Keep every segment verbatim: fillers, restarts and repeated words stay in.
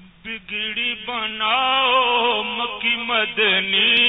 بگڑی بناؤ مکی مدنی،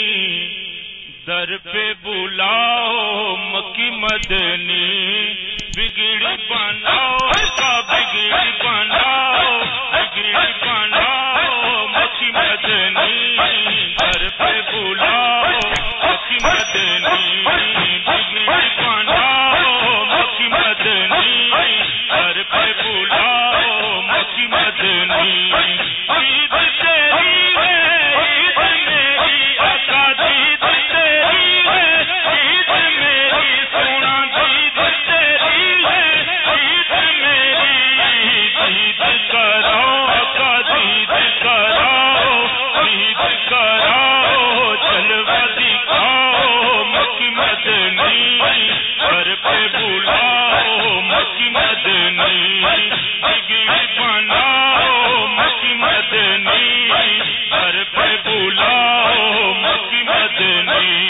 در پہ بلاؤ مکی مدنی، بگڑی بناؤ کا بگڑی بناؤ، بگڑی بناؤ مکی مدنی، در پہ بلاؤ مکی مدنی، بگڑی بناؤ مکی مدنی، در پہ بلاؤ مکی مدنی، عید تیری ہے عید میری آقا، عید تیری ہے عید میری سونا، عید تیری ہے عید میری، عید کراؤ آقا عید کراؤ، عید کراؤ جلوہ دکھاؤ مکی مدنی، گھر پہ بلاؤ مکی مدنی، بگڑی بناؤ مکی مدنی، گھر پہ بلاؤ مکی مدنی،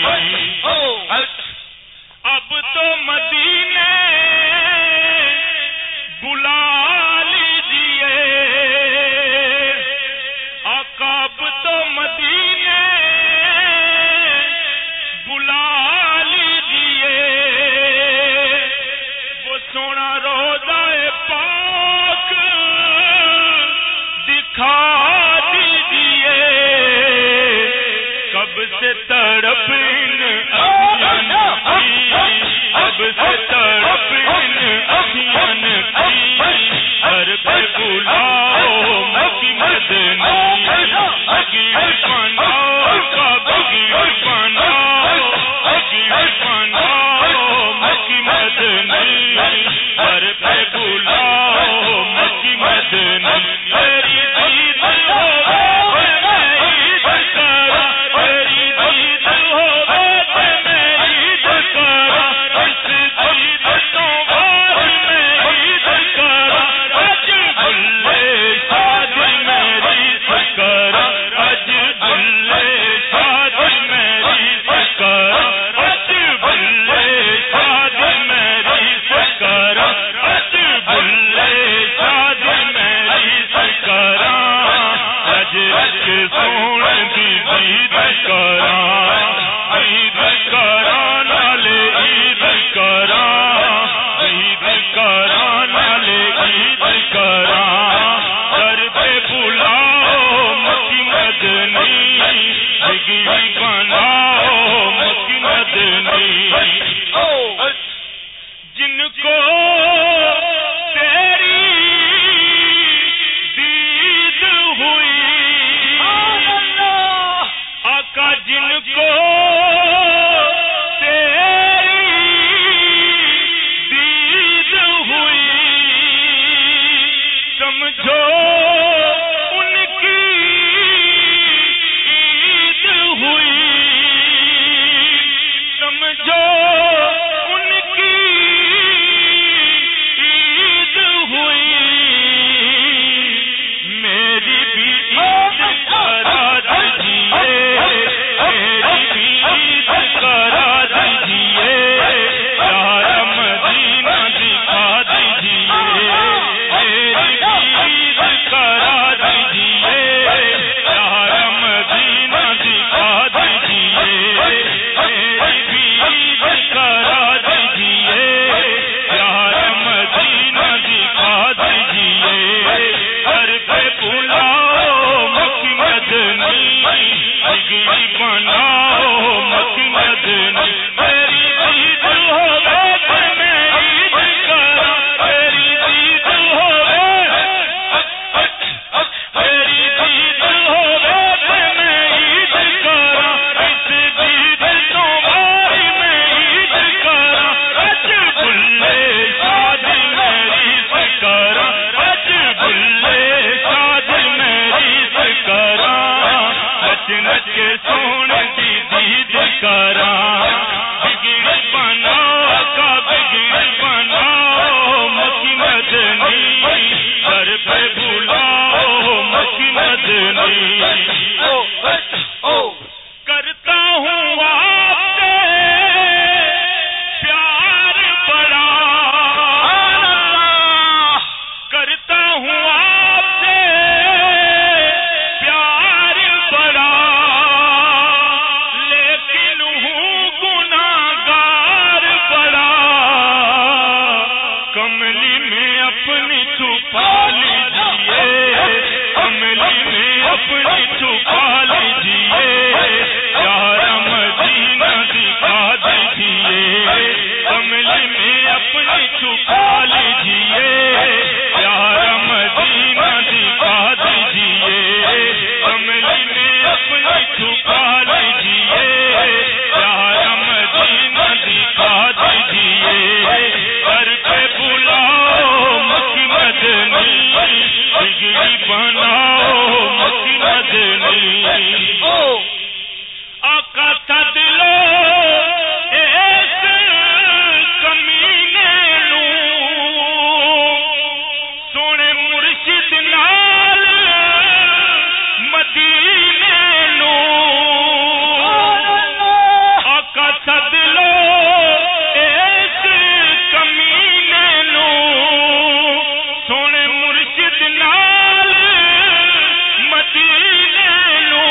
اب تو مدینے بلا لیجئے آقا، اب تو مدینے بلا لیجئے، وہ سونا روضہ پاک دکھا دیجئے، کب سے تڑپ ان اکھیاں کی، کب سے تڑپ ان اکھیاں کی، گھر پہ بلاؤ مکی مدنی، بگڑی بناؤ کا بگڑی بناؤ، بگڑی بناؤ مکی مدنی، گھر پہ بلاؤ مکی مدنی، تیری عید ہوے میں عید کراں، تیری عید ہوے میں عید کراں، اس عید سوار میں عید کراں، اج بھلے شادی میری کراں، اج بھلے شادی میری کراں، اج بھلے شادی میری کراں، اج بھلے شادی میری کراں، رج رج سون دی عید کراں، عید کراں نالے عید کراں، عید کراں نالے عید کراں، در پہ بلاؤ مکی مدنی، بگڑی بناؤ مکی مدنی، جن کو تیری دید ہوئی آقا، جن کو تیری دید ہوئی، سمجھو ان کی عید ہوئی، سمجھو ان کی عید ہوئی، میری بھی عید کرا دیجئے، میری بھی عید کرا دیجئے، یار مدینہ دکھا دیجئے، میری بھی عید کرا دیجئے، یار مدینہ دکھا دیجئے، میری بھی عید کرا دیجئے، یار مدینہ دکھا دیجئے، گھر پہ بلاؤ مکی مدنی، بگڑی بناؤ مکی مدنی، تیری عید ہوے میں عید کراں، تیری عید ہوے، تیری عید ہوے میں عید کراں، اس عید سوار میں عید کراں، اج بھلے شادی میری کراں، اج بھلے شادی میری کراں، نچ نچ کے سون دی دید کراں، بگڑی بناؤ کا بگڑی بناؤ مکی مدنی، گھر پہ بلاؤ مکی مدنی، کرتا ہوں آپ سے پیار بڑا، کرتا ہوں آپ سے اپنی چھپا لیجیے یار مدینہ دکھا دیجیے کملی میں اپنی چھپا لیجیے یار مدینہ دکھا دیجیے کملی میں اپنی چھپا لیجیے یار مدینہ دکھا دیجیے گھر پہ بلاؤ مکی مدنی بگڑی بناؤ مکی مدنی آقا سد لو اس کمینے نو سونے مرشد نال مدینے نو آقا سد لو اس کمینے نو سونے مرشد نال مدینے نو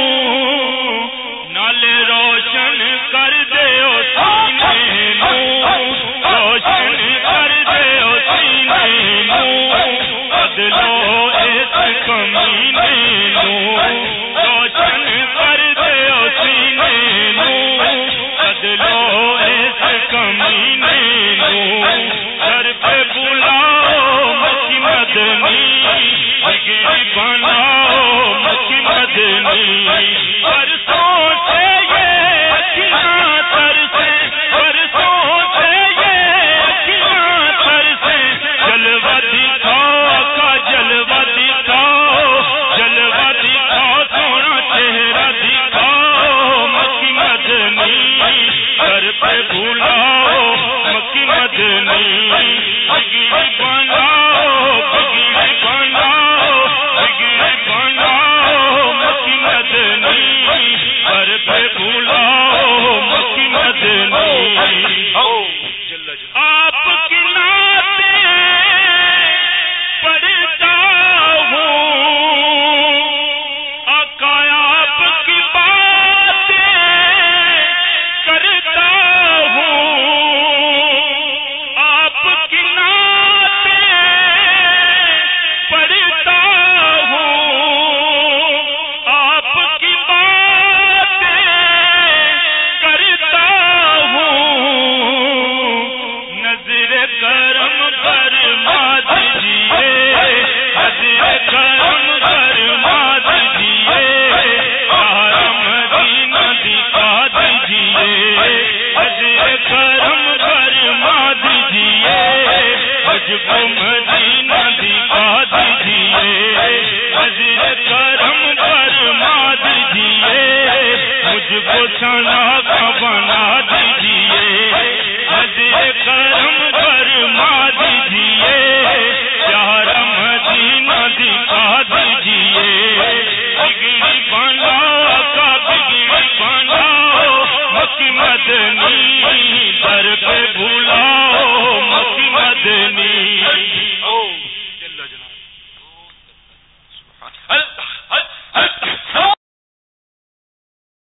نالے روشن کر دیو سینے نو روشن کر دیو سینے نو بدلو اس کمینے نو روشن کر دیو سینے نو بدلو اس کمینے نو گھر پہ بلاؤ مکی مدنی بگڑی بناؤ مکی مدنی برسوں سے یہ اکھیاں ترسیں برسوں سے یہ اکھیاں ترسیں جلوہ دکھاؤ کا جلوہ دکھاؤ جلوہ دکھاؤ سونا چہرہ دکھاؤ مکی مدنی گھر پہ بلاؤ مکی مدنی بگڑی بناؤ بگڑی بناؤ بگڑی بناؤ مکی مدنی گھر پہ بلاؤ مکی مدنی آپ کی نعتیں پڑھتا ہوں آقا آپ کی باتیں کرتا ہوں آپ کی نعتیں پڑھتا ہوں آپ کی باتیں کرتا ہوں نظر کرم فرما دیجیے نظر کرم فرما دیجیے یار مدینہ دکھا دیجیے نظر کرم فرما دیجیے مجھ کو مدینہ دکھا دیجیے نظر کرم فرما دیجیے مجھ کو سنا